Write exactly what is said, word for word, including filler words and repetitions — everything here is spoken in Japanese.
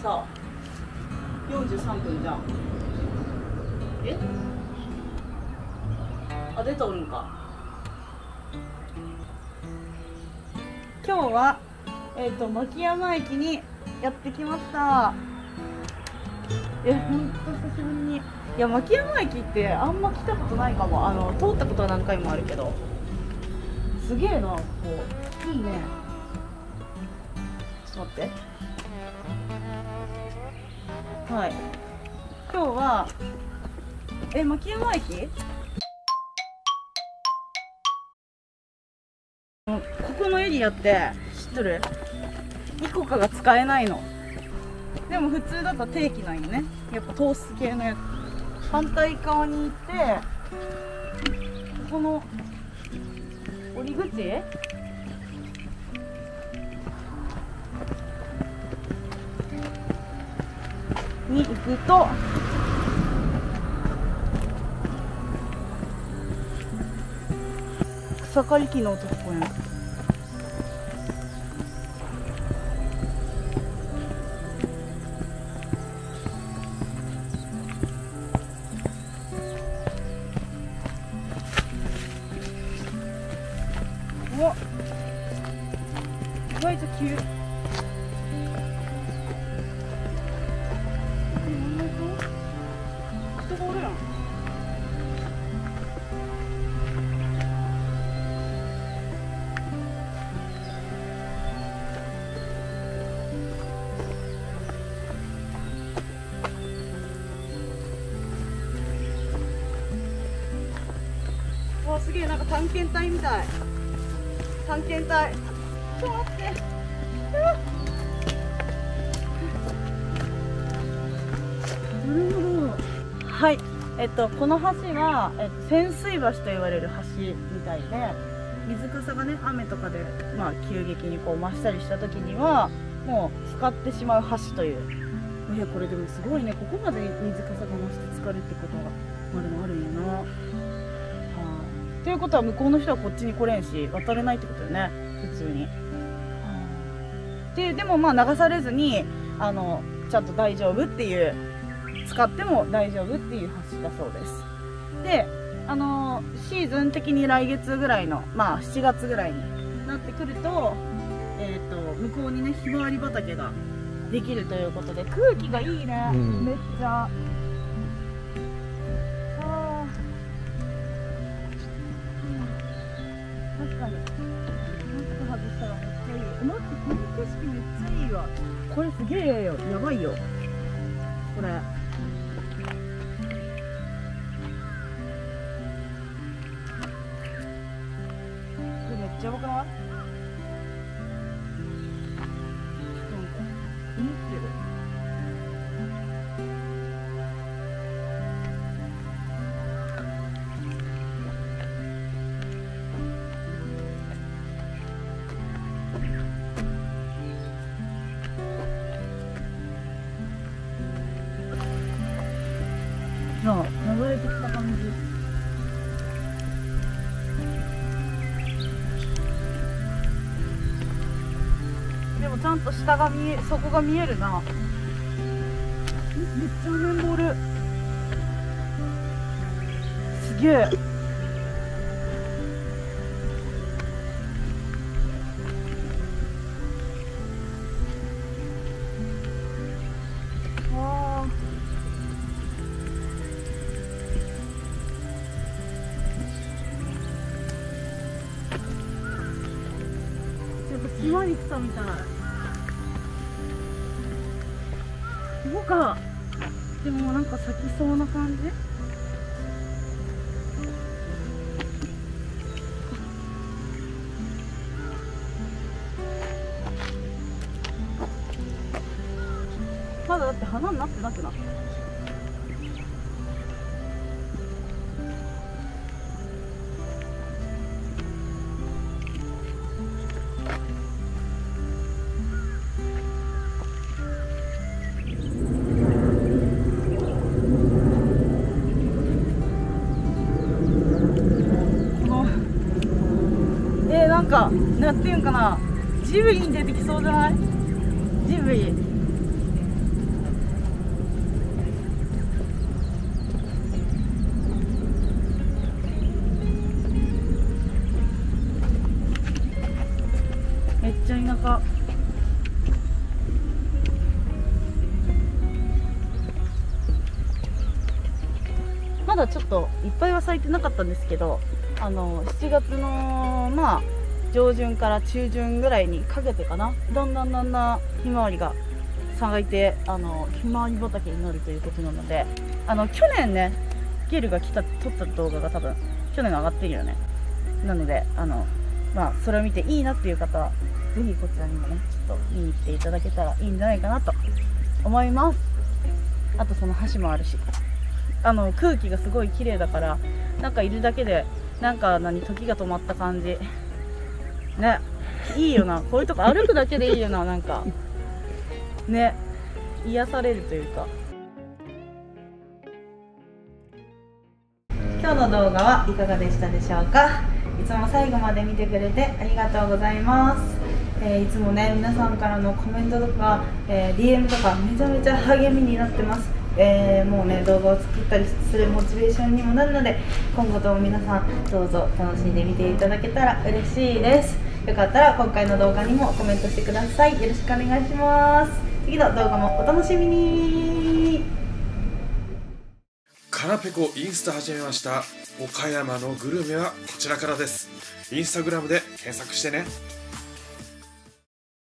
さよんじゅうさんぷんじゃん。えあ、出ておるんか。今日はえっ、ー、と牧山駅にやってきました。え、ほんと久しぶりに。いや、牧山駅ってあんま来たことないかも。あの通ったことは何回もあるけど、すげえな、ここいいね。ちょっと待って。はい、今日はえ牧山駅、ここのエリアって知っとる？イコカが使えないの。でも普通だと定期なんよね。やっぱトース系のやつ。反対側に行って、この降り口に行くと、草刈り機の音聞こえない。おっ、意外と急。人がおるやん。わ、すげえ、なんか探検隊みたい。探検隊。ちょっと待って。なるほど。はい、えっとこの橋は、えっと、潜水橋と言われる橋みたいで、水かさがね、雨とかで、まあ、急激にこう増したりした時にはもう使ってしまう橋という。いや、これでもすごいね。ここまで水かさが増して浸かるってことがまだあるんやな。はあ、ということは向こうの人はこっちに来れんし渡れないってことよね、普通に。はあ、ででもまあ流されずに、あのちゃんと大丈夫っていう、使っても大丈夫っていう橋だそうです。で、あのシーズン的に来月ぐらいの、まあしちがつぐらいになってくると、えー、と向こうにね、ひまわり畑ができるということで、空気がいいね、うん、めっちゃ。あー、うん、確かにマスク外したらめっちゃいいよ。待って、この景色めっちゃいいわ。これすげえよ、やばいよこれ。めっちゃやばくない？思ってる。さあ、流れてきた感じ。でもちゃんと下が見え、底が見えるな。めっちゃ面ボール。すげえ。わあ。やっぱ島に来たみたい。ここか。でもなんか咲きそうな感じ。まだだって花になってなくな。なんか、なんていうんかな、ジブリに出てきそうじゃない？ジブリ。 まだちょっといっぱいは咲いてなかったんですけど、あのしちがつのまあ上旬から中旬ぐらいにかけてかな、だんだんだんだんひまわりが咲いて、あのひまわり畑になるということなので、あの去年ねゲルが来た撮った動画が多分去年上がってるよね。なのであのまあそれを見ていいなっていう方はぜひこちらにもねちょっと見に来ていただけたらいいんじゃないかなと思います。あとその橋もあるし、あの空気がすごい綺麗だから、なんかいるだけでなんか何時が止まった感じね、いいよな。こういうとこ歩くだけでいいよな。なんかね、癒されるというか。今日の動画はいかがでしたでしょうか。いつも最後まで見てくれてありがとうございます。えー、いつもね皆さんからのコメントとか、えー、ディーエム とかめちゃめちゃ励みになってます。えー、もうね動画を作ったりするモチベーションにもなるので、今後とも皆さんどうぞ楽しんで見ていただけたら嬉しいです。よかったら今回の動画にもコメントしてください。よろしくお願いします。次の動画もお楽しみに。 カナペコインスタ始めました。岡山のグルメはこちらからです。インスタグラムで検索してね。